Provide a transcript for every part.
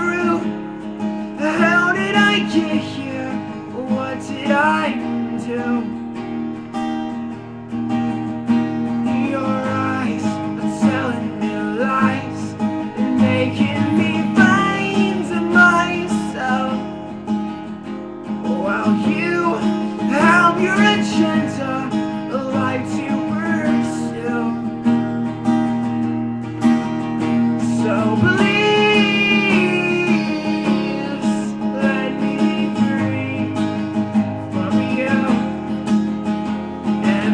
true? How did I get here? What did I do? Your eyes are telling me lies and making me find myself, while you have your agenda, a life to pursue. So please let me be free from you, and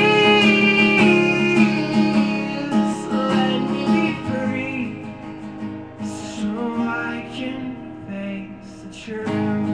please let me be free so I can face the truth.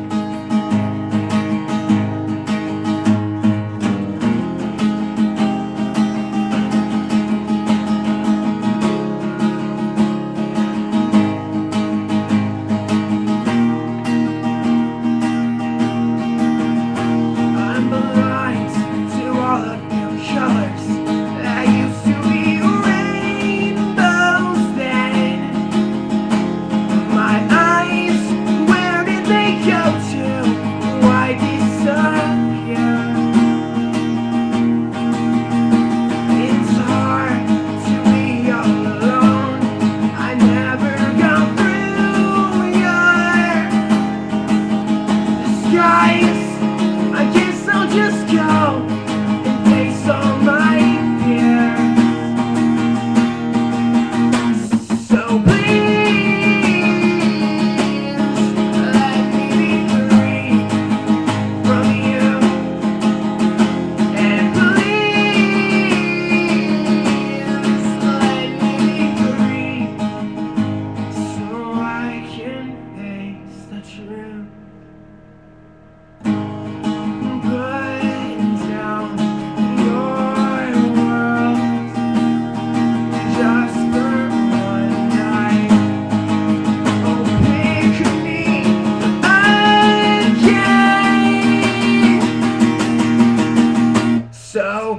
I guess I'll just go and face all my fears. So please let me be free from you, and please let me be free so I can face the truth. So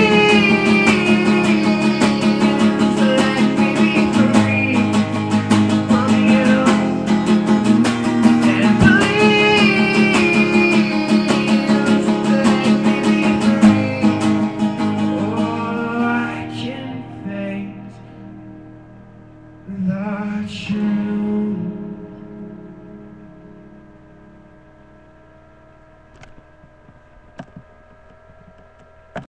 please let me be free from you, and please let me be free, or I can face the truth.